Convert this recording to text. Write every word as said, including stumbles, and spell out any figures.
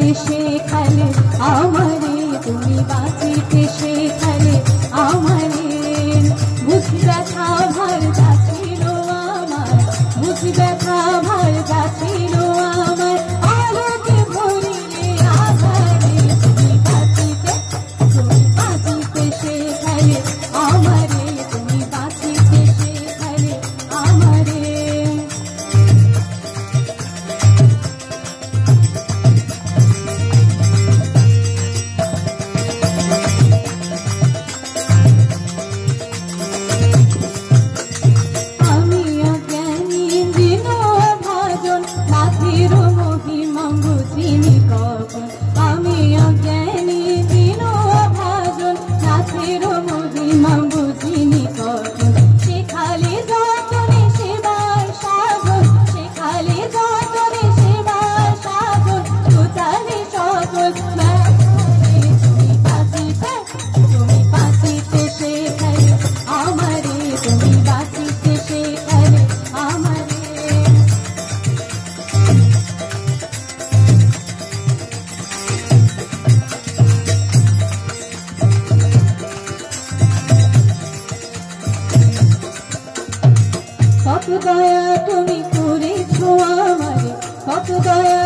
শেখালে আমারে, তুমি বাঁচিতে শেখালে আমারে। বুঝ ব্যথা ভার যাচ্ছিল আমার, বুঝ ব্যথা ভার যাচ্ছিল আমার, আলোকে ভরিলে আধারে। তুমি বাঁচিতে, তুমি বাঁচিতে শেখালে আমারে, তুমি বাঁচিতে শেখালে আমারে। আমি অজ্ঞানী দিন ভাজন, নাথের মহিমা বুঝিনি কখন। শেখালে যতনে সেবার সাধন, শেখালে যতনে সেবার সাধন, তোচালে সকল। তুমি বাঁচিতে, তুমি বাঁচিতে শেখালে আমারে, তুমি বাঁচিতে শেখালে আমারে। কত দয়া তুমি করেছো আমারে, কত দয়া